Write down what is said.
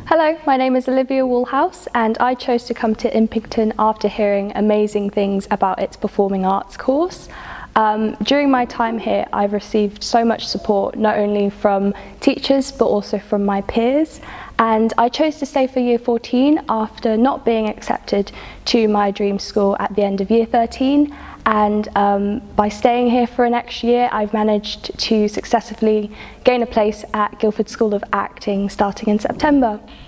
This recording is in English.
Hello, my name is Olivia and I chose to come to Impington after hearing amazing things about its performing arts course. During my time here, I've received so much support, not only from teachers but also from my peers, and I chose to stay for year 14 after not being accepted to my dream school at the end of year 13. And by staying here for an extra year, I've managed to successfully gain a place at Guildford School of Acting starting in September.